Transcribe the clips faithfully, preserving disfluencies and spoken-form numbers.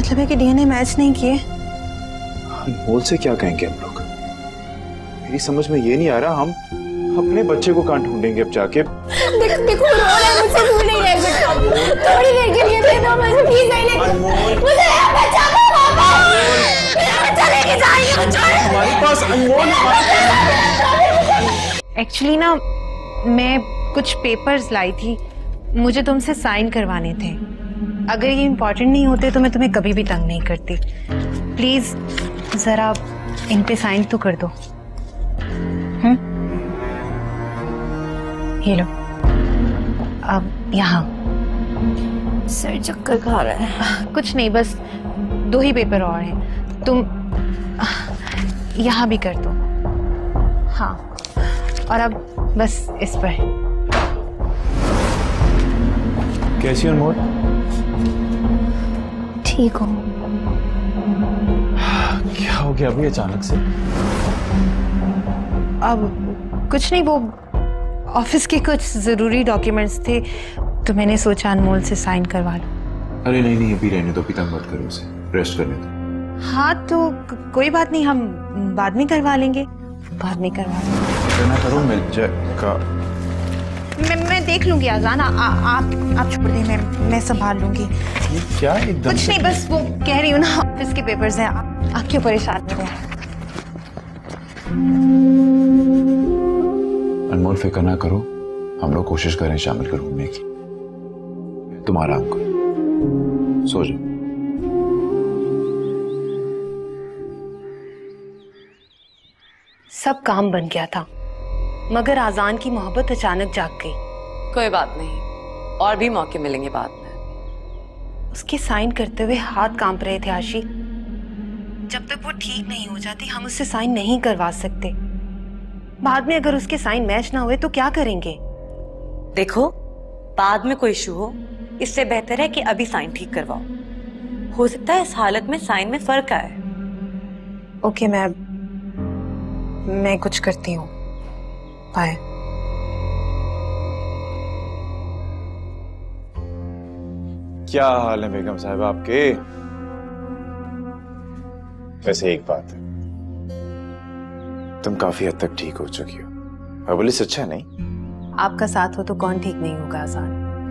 मतलब है कि डीएनए मैच नहीं किए? अनमोल से क्या कहेंगे हम लोग? मेरी समझ में ये नहीं आ रहा, हम अपने बच्चे को कहाँ ढूंढेंगे अब जाके? देखो देखो रो रहा है, मुझसे दूर नहीं रह सकता। थोड़ी देर के लिए दे दो मुझे प्लीज। नहीं मुझे मेरा बच्चा को वापस, मेरा बच्चा लेके जाइए मुझे। हमारे पास अनमोल। एक्चुअली ना मैं कुछ पेपर्स लाई थी, मुझे तुमसे साइन करवाने थे। अगर ये इम्पोर्टेंट नहीं होते तो मैं तुम्हें कभी भी तंग नहीं करती। प्लीज जरा इन पे साइन तो कर दो। हम्म, ये लो। अब यहाँ सर चक्कर खा रहा है। कुछ नहीं, बस दो ही पेपर और हैं, तुम यहाँ भी कर दो। हाँ, और अब बस इस पर। कैसी अनमोल? ठीक हो? क्या हो गया अभी अचानक से? अब कुछ नहीं, वो ऑफिस के कुछ जरूरी डॉक्यूमेंट्स थे तो मैंने सोचा अनमोल से साइन करवा लूं। अरे नहीं नहीं, अभी रहने दो, अभी तंग मत करो उसे, रेस्ट करने दो। हाँ तो कोई बात नहीं, हम बाद में करवा लेंगे, बाद में करवा लेंगे। ना करो, मिल जाएगा। मैं मैं देख लूंगी आजान, आ, आप आप छोड़ दें, मैं मैं संभाल लूंगी। ये क्या एकदम? कुछ नहीं, बस वो कह रही हूँ ना, ऑफिस के पेपर्स हैं, आप, आप क्यों परेशान हो रहे हैं? अनमोल फिक्र ना करो, हम लोग कोशिश करें शामिल कर घूमने की। तुम आराम करो, सो जाओ। सब काम बन गया था, मगर आजान की मोहब्बत अचानक जाग गई। कोई बात नहीं, और भी मौके मिलेंगे बाद में। उसके साइन करते हुए हाथ कांप रहे थे आशी। जब तक वो ठीक नहीं हो जाती हम उससे साइन नहीं करवा सकते। बाद में अगर उसके साइन मैच ना हुए तो क्या करेंगे? देखो, बाद में कोई इशू हो, इससे बेहतर है कि अभी साइन ठीक करवाओ। हो सकता है इस हालत में साइन में फर्क आए। ओके, मैं मैं कुछ करती हूँ। बाय। क्या हाल है बेगम साहब आपके? वैसे एक बात है, तुम काफी हद तक ठीक हो चुकी हो। अब से अच्छा नहीं? आपका साथ हो तो कौन ठीक नहीं होगा आजान।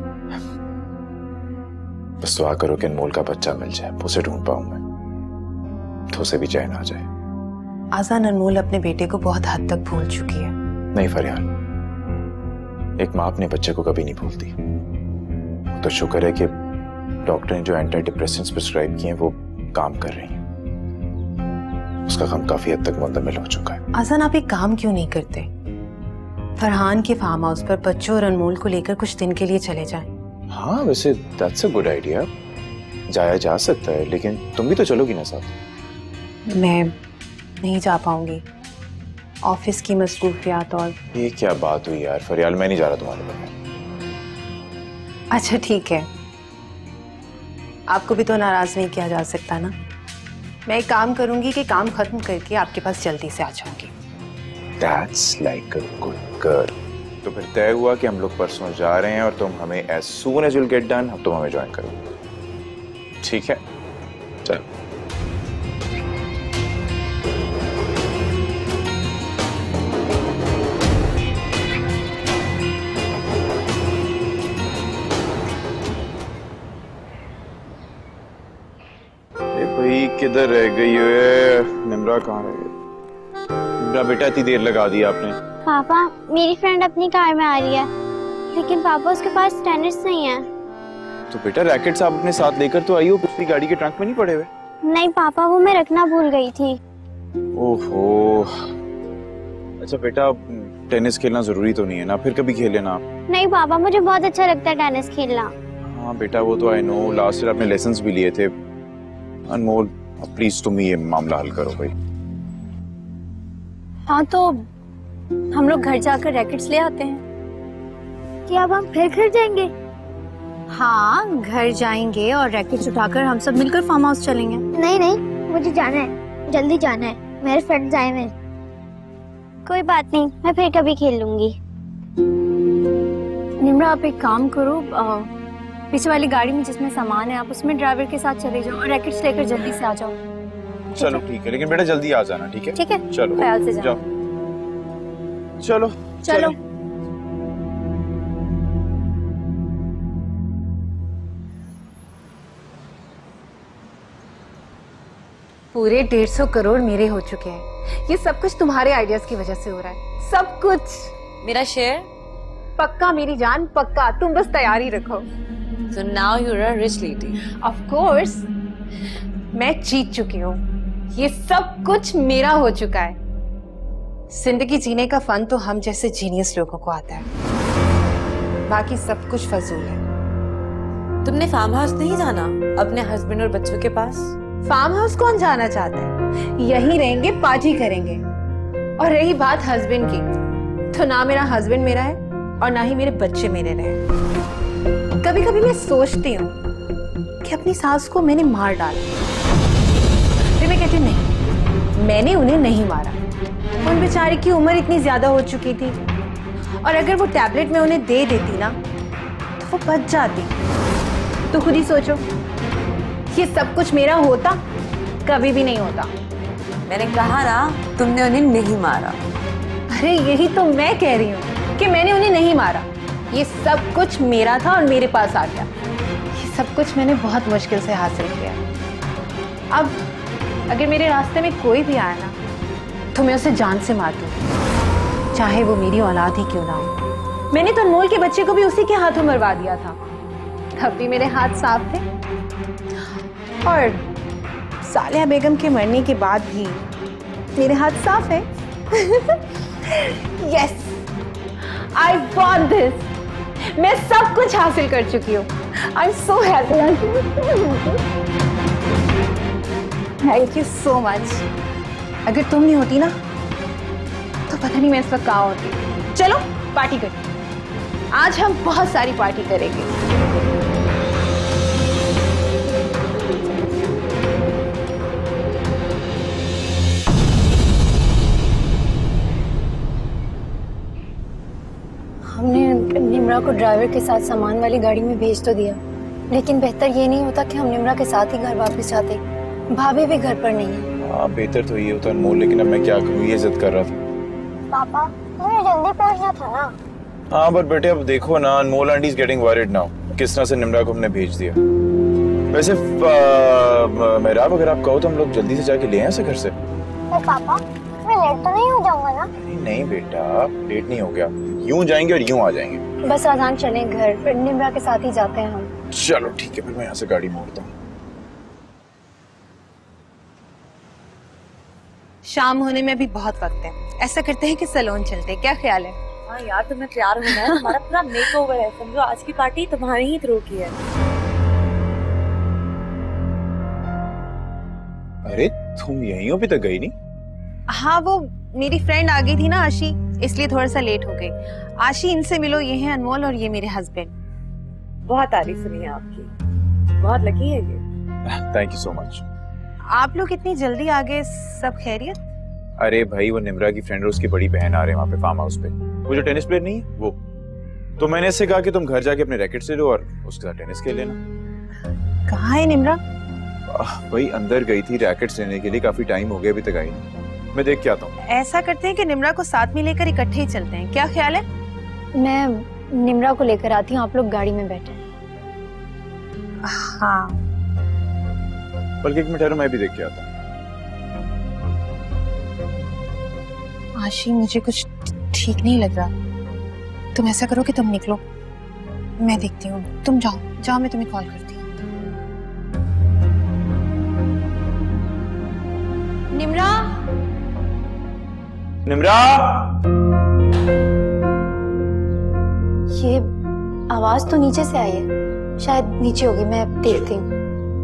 बस दुआ करो कि अनमोल का बच्चा मिल जाए, उसे ढूंढ पाऊं मैं, तो उसे भी चैन आ जाए। आजान, अनमोल अपने बेटे को बहुत हद तक भूल चुकी है। नहीं फरियाद, एक माँ अपने बच्चे को कभी नहीं भूलती। तो शुक्र है कि डॉक्टर ने जो एंटी डिप्रेसेंट्स प्रिस्क्राइब किए हैं वो काम कर रही हैं। उसका गम काफी हद तक मुंतमिल हो चुका है। आजान, आप एक काम क्यों नहीं करते? फरहान के फार्म हाउस पर बच्चों और अनमोल को लेकर कुछ दिन के लिए चले जाएं। हाँ वैसे दैट्स अ गुड आइडिया, जाया जा सकता है, लेकिन तुम भी तो चलोगी ना साथ? मैं नहीं जा पाऊंगी, ऑफिस की मसरूफियात। और ये क्या बात हुई यार फरियाल, मैं नहीं जा रहा तुम्हारे बगैर। अच्छा ठीक है, आपको भी तो नाराज नहीं किया जा सकता ना। मैं एक काम करूंगी कि काम खत्म करके आपके पास जल्दी से आ जाऊंगी। That's like a good girl. तो फिर तय हुआ कि हम लोग परसों जा रहे हैं और तुम हमें as soon as you'll get done, अब तुम हमें ज्वाइन करो, ठीक है? चलो। भाई किधर रह गई है निम्रा? कहाँ रह गई निम्रा? बेटा इतनी देर लगा दी आपने। पापा, मेरी फ्रेंड अपनी कार में आ रही है, लेकिन पापा उसके पास टेनिस नहीं है। तो बेटा रैकेट्स आप अपने साथ लेकर तो आई हो, पिछली गाड़ी के ट्रंक में नहीं पड़े हुए? नहीं पापा, वो मैं रखना भूल गई थी। ओहो, अच्छा बेटा टेनिस खेलना जरूरी तो नहीं है ना, फिर कभी खेल लेना आप। नहीं पापा, मुझे बहुत अच्छा लगता है टेनिस खेलना। हाँ बेटा वो तो आई नो, लास्ट ईयर आपने लेसन्स भी लिए थे। अनमोल प्लीज तुम ये मामला हल करो भाई। हाँ तो हम लोग घर जाकर रैकेट्स ले आते हैं। क्या अब हम फिर घर जाएंगे? हाँ घर जाएंगे और रैकेट्स उठाकर हम सब मिलकर फार्म हाउस चलेंगे। नहीं नहीं, मुझे जाना है, जल्दी जाना है, मेरे फ्रेंड्स आए हुए। कोई बात नहीं, मैं फिर कभी खेल लूंगी। निम्रा आप एक काम करो, आ, पीछे वाली गाड़ी में जिसमें सामान है आप उसमें ड्राइवर के साथ चले जाओ और रैकेट्स लेकर जल्दी से आ जाओ। चलो ठीक है, लेकिन बेटा जल्दी आ जाना, ठीक है? ठीक है, चलो ख्याल से जाओ। चलो चलो। पूरे डेढ़ सौ करोड़ मेरे हो चुके हैं। ये सब कुछ तुम्हारे आइडियाज की वजह से हो रहा है, सब कुछ। मेरा शेयर? पक्का मेरी जान, पक्का। तुम बस तैयारी रखो। So now you're a rich lady. Of course, मैं जीत चुकी हूँ। ये सब कुछ मेरा हो चुका है। जिंदगी जीने का फन तो हम जैसे जीनियस लोगों को आता है, बाकी सब कुछ फजूल है। तुमने फार्म हाउस नहीं जाना अपने हस्बैंड और बच्चों के पास? फार्म हाउस कौन जाना चाहता है? यहीं रहेंगे, पार्टी करेंगे। और रही बात हस्बैंड की, तो ना मेरा हस्बैंड मेरा है और ना ही मेरे बच्चे मेरे रहे। कभी कभी मैं सोचती हूँ कि अपनी सास को मैंने मार डाला, फिर मैं कहती नहीं, मैंने उन्हें नहीं मारा। उन बेचारी की उम्र इतनी ज्यादा हो चुकी थी, और अगर वो टैबलेट में उन्हें दे देती ना तो वो बच जाती। तो खुद ही सोचो, ये सब कुछ मेरा होता? कभी भी नहीं होता। मैंने कहा ना तुमने उन्हें नहीं मारा। अरे यही तो मैं कह रही हूँ कि मैंने उन्हें नहीं मारा। ये सब कुछ मेरा था और मेरे पास आ गया। ये सब कुछ मैंने बहुत मुश्किल से हासिल किया। अब अगर मेरे रास्ते में कोई भी आया ना तो मैं उसे जान से मार दूँ, चाहे वो मेरी औलाद ही क्यों ना हो। मैंने तो अनमोल के बच्चे को भी उसी के हाथों मरवा दिया था, तब भी मेरे हाथ साफ थे। और सालिया बेगम के मरने के बाद भी मेरे हाथ साफ है। Yes, I want this. मैं सब कुछ हासिल कर चुकी हूँ। I am so happy. Thank you so much. अगर तुम नहीं होती ना तो पता नहीं मैं इस वक्त कहाँ होती। चलो पार्टी करते। आज हम बहुत सारी पार्टी करेंगे। हमने निम्रा को ड्राइवर के साथ सामान वाली गाड़ी में भेज तो दिया, लेकिन बेहतर ये नहीं होता कि हम निम्रा के साथ ही घर वापस जाते? भाभी भी घर पर नहीं है। हाँ बेहतर तो ये होता अनमोल, लेकिन अब मैं क्या करूँ, ये जिद कर रहा था। पापा तुम्हें जल्दी पहुंचना था ना। हाँ बट बेटे अब देखो ना, Anmol aunty is getting worried now. किस तरह से निम्रा को हमने भेज दिया। वैसे मेहराब, अगर आप कहो तो हम लोग जल्दी से जाके ले आए ऐसे घर से। पर पापा मैं लेट तो नहीं हो जाऊंगा ना? नहीं नहीं बेटा, लेट नहीं हो गया। यूं जाएंगे और यूं आ जाएंगे। बस आजान चलें घर, फिर निम्रा के साथ ही जाते हैं हम। चलो ठीक है, फिर मैं यहाँ से गाड़ी मोड़ता हूँ। शाम होने में भी बहुत वक्त है। ऐसा करते हैं कि सैलून चलते हैं, क्या ख्याल है? हाँ यार, तुम्हें तैयार होना है। हमारा पूरा मेकओवर है, समझो आज की पार्टी तुम्हारी ही थ्रू की है। अरे तुम यहीं हो, अभी तक गई नहीं? हाँ, वो मेरी फ्रेंड आ गई थी ना आशी, इसलिए थोड़ा सा लेट हो गई। आशी, इनसे मिलो, ये हैं अनमोल और ये मेरे हस्बैंड। बहुत तारीफ सुनी है आपकी, बहुत लकी है ये। Thank you so much. आप लोग इतनी जल्दी आ गए, सब खैरियत? अरे भाई, वो निम्रा की फ्रेंड और उसकी बड़ी बहन आ रहे हैं वहाँ पे फार्म हाउस पे। वो जो टेनिस प्लेयर नहीं है वो, तो मैंने इससे कहा कि तुम घर जाके अपने रैकेट से लो और उसके साथ टेनिस खेल लेना। कहाँ है निम्रा? भाई अंदर गई थी रैकेट्स लेने के लिए, काफी टाइम हो गया, अभी तक आई नहीं। मैं देख के आता हूँ। ऐसा करते हैं कि निम्रा को साथ में लेकर इकट्ठे ही चलते हैं, क्या ख्याल है? मैं निम्रा को लेकर आती हूँ, आप लोग गाड़ी में बैठे। हाँ, बल्कि एक मिनट ठहरो, मैं भी देख के आता हूँ। आशी, मुझे कुछ ठीक नहीं लग रहा। तुम ऐसा करो कि तुम निकलो, मैं देखती हूँ। तुम जाओ जाओ, मैं तुम्हें कॉल करती हूँ। निम्रा, निम्रा, ये आवाज तो नीचे से आई है, शायद नीचे होगी, मैं देखती हूँ।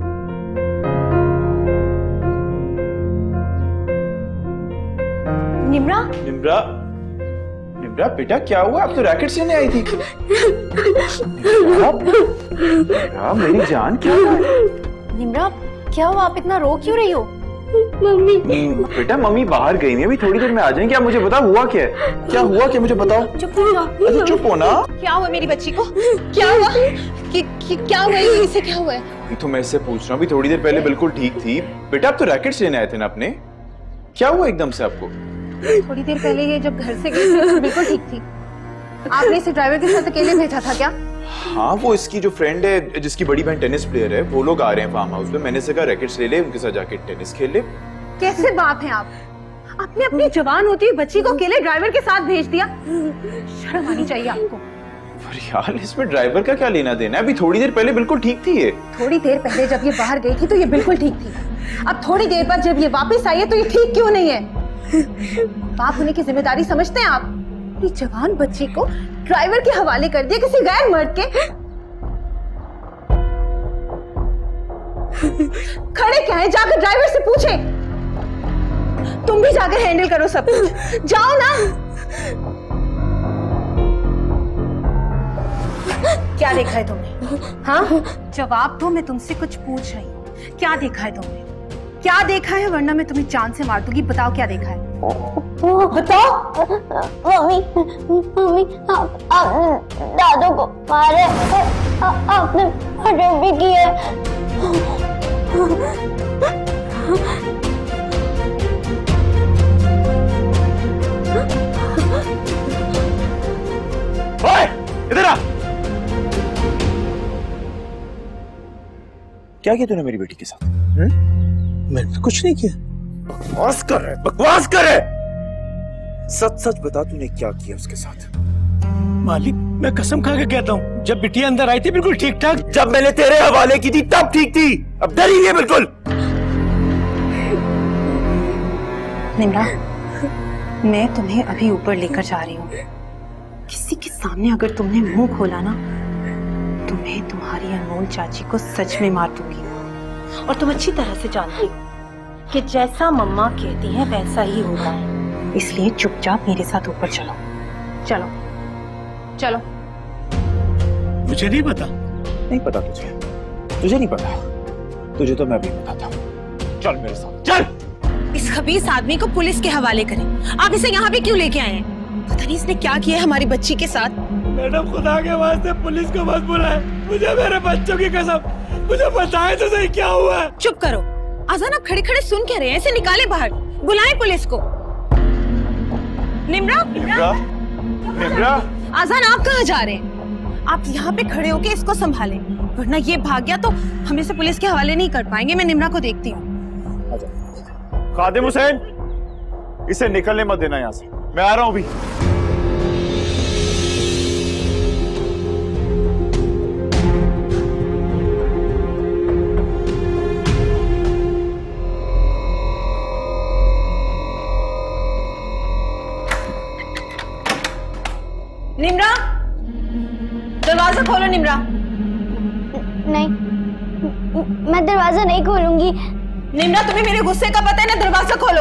निम्रा, निम्रा, निम्रा बेटा क्या हुआ? अब तो रैकेट्स लेने आई थी। निम्रा, निम्रा मेरी जान, क्या हुआ? निम्रा क्या हुआ? आप इतना रो क्यों रही हो? मम्मी बेटा मम्मी बाहर गई नहीं, अभी थोड़ी देर में आ जाएंगे। आप मुझे बताओ हुआ क्या है? क्या हुआ क्या, मुझे बताओ। चुप हो जाओ। अरे चुप हो ना। क्या हुआ मेरी बच्ची को? क्या हुआ? कि ये क्या हुआ है? इसे क्या हुआ है? ये तो मैं इससे पूछ रहा हूँ, अभी थोड़ी देर पहले बिल्कुल ठीक थी। बेटा आप तो रैकेट्स लेने आए थे ना अपने, क्या हुआ एकदम से आपको? थोड़ी देर पहले ये जब घर से गई थी बिल्कुल ठीक थी। आपने इसे ड्राइवर के साथ अकेले भेजा था क्या? हाँ, वो इसकी जो फ्रेंड है जिसकी बड़ी बहन टेनिस प्लेयर है, वो लोग आ रहे हैं फार्म हाउस पे। मैंने से कहा रैकेट्स ले ले, उनके साथ जाके टेनिस खेल ले। कैसे बात है आप? आपने अपनी जवान होती हुई बच्ची को अकेले ड्राइवर के साथ भेज दिया? शर्म आनी चाहिए आपको। पर यार इसमें ड्राइवर का क्या लेना देना है? अभी थोड़ी देर पहले बिल्कुल ठीक थी ये। थोड़ी देर पहले जब ये बाहर गई थी तो ये बिल्कुल ठीक थी। अब थोड़ी देर बाद जब ये वापस आई है तो ये ठीक क्यों नहीं है? बाप होने की जिम्मेदारी समझते हैं आप? ये जवान बच्ची को ड्राइवर के हवाले कर दिया किसी गैर मर्द के। खड़े क्या है? जाकर ड्राइवर से पूछे। तुम भी जाकर हैंडल करो सब कुछ, जाओ ना। क्या देखा है तुमने? हाँ, जवाब दो, मैं तुमसे कुछ पूछ रही हूँ। क्या देखा है तुमने? क्या देखा है, वरना मैं तुम्हें जान से मार दूंगी। बताओ क्या देखा है? बताओ। मम्मी मम्मी आप, आप दादू को मारे, आ, आपने मर्डर भी किया। ओए, इधर आ। क्या किया तूने मेरी बेटी के साथ? हुँ? मैंने कुछ नहीं किया। बकवास कर रहा है, बकवास कर रहा है। सच सच बता तूने क्या किया उसके साथ? मालिक मैं कसम खा के कहता हूँ, जब बिटिया अंदर आई थी बिल्कुल ठीक ठाक। जब मैंने तेरे हवाले की थी तब ठीक थी, अब डरी है बिल्कुल। निम्रा, मैं तुम्हें अभी ऊपर लेकर जा रही हूँ। किसी के सामने अगर तुमने मुंह खोला ना तो मैं तुम्हारी अनमोल चाची को सच में मार दूंगी। और तुम अच्छी तरह से जानती हो कि जैसा मम्मा कहती हैं वैसा ही होता है, इसलिए चुपचाप मेरे साथ ऊपर चलो। चलो चलो। मुझे नहीं पता। नहीं पता तुझे? तुझे नहीं पता? तुझे तो मैं भी बताता हूँ। चल मेरे साथ चल। इस खबीस आदमी को पुलिस के हवाले करें। आप इसे यहाँ पे क्यों लेके आए हैं? पता नहीं इसने क्या किया है हमारी बच्ची के साथ। मैडम खुदा के वास्ते पुलिस को मत बुलाए, मुझे मेरे बच्चों की कसम, मुझे बताए तो सही क्या हुआ है। चुप करो। आजान आप खड़े खड़े सुन क्या रहे हैं? इसे निकाले बाहर, बुलाएं पुलिस को। निम्रा, निम्रा, निम्रा। आजान आप कहाँ जा रहे हैं? आप यहाँ पे खड़े होके इसको संभालें, वरना ये भाग गया तो हम इसे पुलिस के हवाले नहीं कर पाएंगे। मैं निम्रा को देखती हूँ। खादिम हुसैन, इसे निकलने मत देना यहाँ से, मैं आ रहा हूँ भी। निम्रा, दरवाजा खोलो। निम्रा, नहीं, मैं दरवाजा नहीं खोलूंगी। निम्रा तुम्हें मेरे गुस्से का पता है ना? दरवाजा खोलो।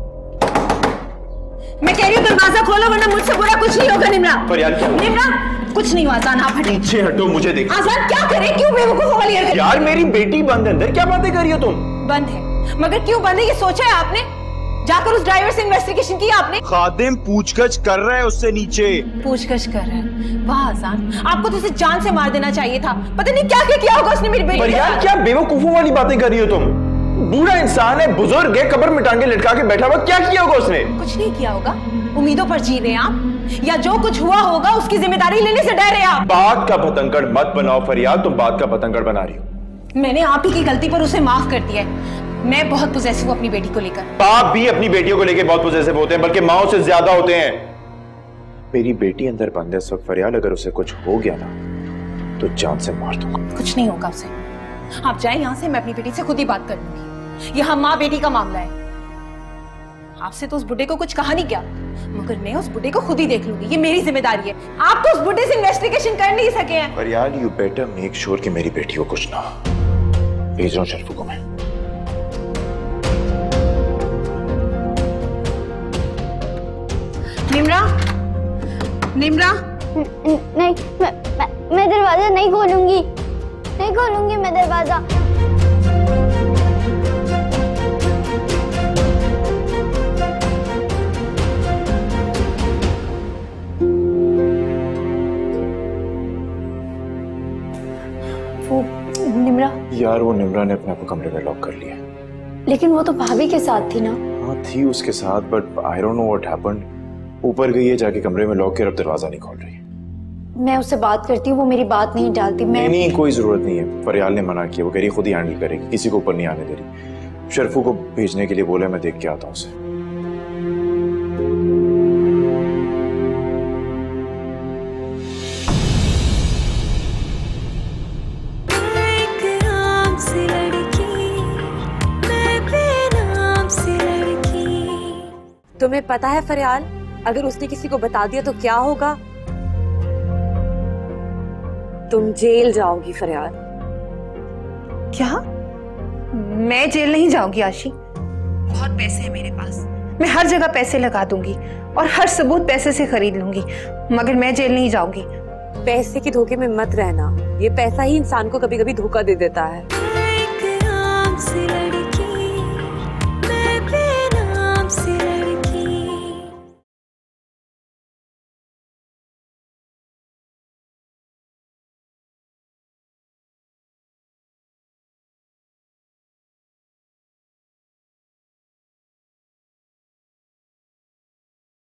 मैं कह रही हूँ दरवाजा खोलो, वरना मुझसे बुरा कुछ नहीं होगा। निम्रा, पर यार क्या? निम्रा कुछ नहीं हुआ। आजान आप हटे। पीछे हटो, मुझे देखो। आजान क्या करे? क्यों बेवकूफ वाली हरकत? यार मेरी बेटी बंद है अंदर, क्या बातें कर रही हो तुम? बंद है, मगर क्यों बंद है ये सोचा है आपने? जाकर उस ड्राइवर से इन्वेस्टिगेशन किया आपने? खादिम पूछगछ कर रहा है उससे नीचे। पूछगछ कर रहा है? वाह आजान, आपको तो उसे जान से मार देना चाहिए था। पता नहीं क्या क्या किया होगा उसने मेरी बेटी पर यार क्या बेवकूफों वाली बातें कर रही हो तुम? बूढ़ा इंसान है, बुजुर्ग है, कब्र में टांगे लटका के बैठा हुआ, क्या किया होगा उसने? कुछ नहीं किया होगा। उम्मीदों पर जी रहे हैं आप, या जो कुछ हुआ होगा उसकी जिम्मेदारी लेने से डर रहे आप? बात का बतंगड़ मत बनाओ फरियाद, तुम बात का बतंगड़ बना रही हो। मैंने आप ही की गलती पर उसे माफ कर दिया है। मैं बहुत पोजेसिव हूं अपनी बेटी को लेकर। बाप भी अपनी बेटियों को लेकर बहुत पोजेसिव होते हैं, बल्कि माओ से ज्यादा होते हैं। मेरी बेटी अंदर बंद है इस वक्त फरियाद, अगर उसे कुछ हो गया ना तो जान से मार दूंगा। कुछ नहीं होगा उसे, आप जाए यहाँ से, मैं अपनी बेटी से खुद ही बात कर लूंगी। यह माँ बेटी का मामला है। आपसे तो उस बुढ़े को कुछ कहा नहीं क्या, मगर मैं उस बुढ़े को खुद ही देख लूंगी, ये मेरी जिम्मेदारी है। आप तो उस बुढ़े से इन्वेस्टिगेशन कर नहीं सके हैं। फरियाद यू बेटर मेक श्योर कि मेरी बेटी को कुछ ना। भेज रहा हूं शरीफू को मैं। निम्रा, निम्रा। नहीं, मैं, मैं, मैं दरवाजा नहीं खोलूंगी, नहीं खोलूंगी मैं दरवाजा। यार वो निम्रा ने अपने आप को कमरे में लॉक कर लिया। लेकिन वो तो भाभी के साथ थी ना। हाँ थी उसके साथ, but I don't know what happened. ऊपर गई है, जाके कमरे में लॉक कर अब दरवाजा नहीं खोल रही। मैं उससे बात करती हूँ, वो मेरी बात नहीं डालती। मैं नहीं, नहीं कोई जरूरत नहीं है। फरियाल ने मना किया, वो कह रही खुद ही हैंडल करेगी, किसी को ऊपर नहीं आने दे रही। शर्फू को भेजने के लिए बोला, मैं देख के आता हूँ उसे। तुम्हें पता है फरियाल, अगर उसने किसी को बता दिया तो क्या होगा? तुम जेल जाओगी फरियाल। क्या? मैं जेल नहीं जाऊंगी आशी। बहुत पैसे हैं मेरे पास, मैं हर जगह पैसे लगा दूंगी और हर सबूत पैसे से खरीद लूंगी, मगर मैं जेल नहीं जाऊंगी। पैसे के धोखे में मत रहना, ये पैसा ही इंसान को कभी कभी धोखा दे देता है।